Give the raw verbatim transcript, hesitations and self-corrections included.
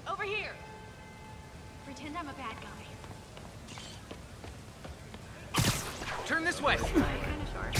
Over here! Pretend I'm a bad guy. Turn this way! I'm kinda short.